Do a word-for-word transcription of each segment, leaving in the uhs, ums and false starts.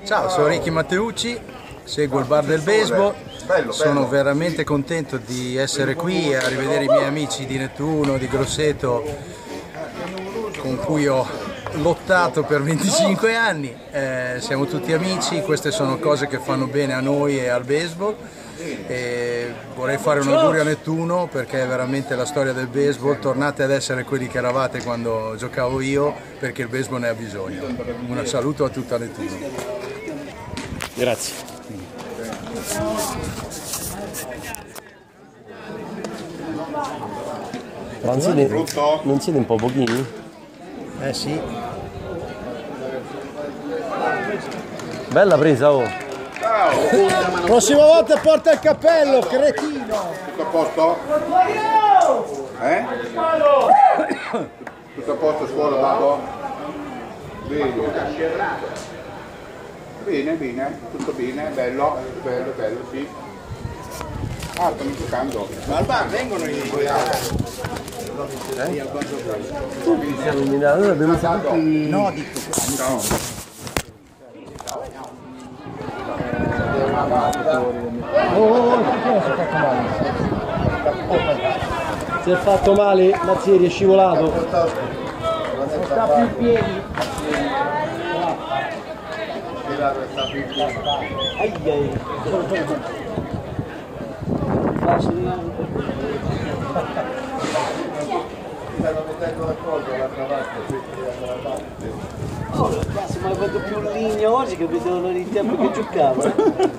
Ciao, sono Ricky Matteucci, seguo il bar del baseball, sono veramente contento di essere qui a rivedere i miei amici di Nettuno, di Grosseto, con cui ho lottato per venticinque anni, eh, siamo tutti amici, queste sono cose che fanno bene a noi e al baseball. E vorrei fare un augurio a Nettuno perché è veramente la storia del baseball, tornate ad essere quelli che eravate quando giocavo io perché il baseball ne ha bisogno. Un saluto a tutta Nettuno. Grazie. Non siete, non siete un po' pochini? Eh sì. Bella presa, oh! Prossima volta porta il cappello, cretino! Tutto a posto? Eh? Tutto a posto, scuola, Babbo? Bene. Bene, bene, tutto bene, bello, bello, bello, sì. Ah, stanno giocando. Ma al bar vengono i Eh? Tutti siamo in Milano, noi abbiamo fatto... No, dico Ciao. Oh, oh, oh, si è fatto male, Mazzieri è scivolato. non sta più in piedi. Ai ai. Stanno mettendo la cosa dall'altra parte, dalla parte. Oh, cazzo, ma hai fatto più linea oggi che vedevano il tempo che giocava.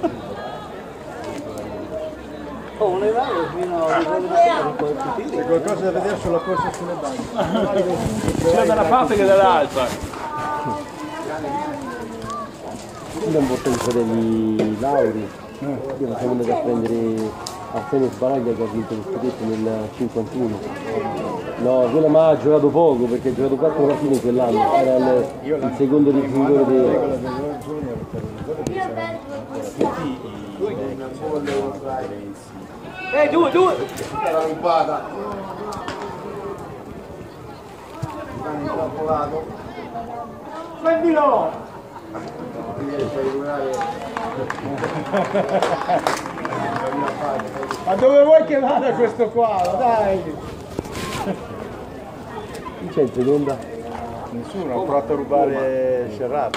Oh, un evento fino a C'è qualcosa da vedere sulla corsa sulle banche. Sia dalla parte che dall'altra. Io non porto i fratelli Lauri, io siamo andati a prendere Arsenio Sbaraglia che ha vinto lo scudetto nel cinquantuno. No, quello ma ha giocato poco perché ha giocato quattro partite in quell'anno, era il, il secondo definitore dei... Eh, due, due! Era rubata. Stanno intrappolato. Prendilo! Ma dove vuoi che vada questo qua? Dai! Chi c'è in seconda? Nessuno ha provato a rubare Scerrato.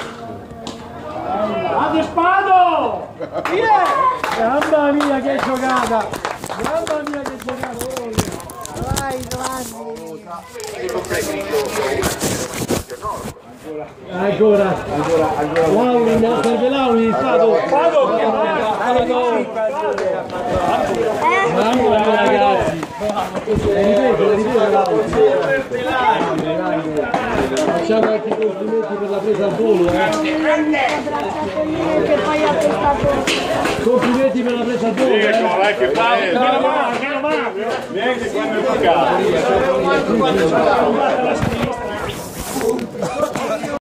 Adi Spado! Yeah! Mamma mia che giocata! Mamma mia che giocata! Vai Giovanni! Ancora! Ancora! Ancora! Lauri, serve Lauri, è stato! Spado che Mamma mia ragazzi! Ripeto, ripeto Lauri! Facciamo anche i complimenti per la presa al volo, eh! Che poi ha prestato. Complimenti per la presa al volo, eh! vai che male! Meno male, meno male! Neanche quando è giocato!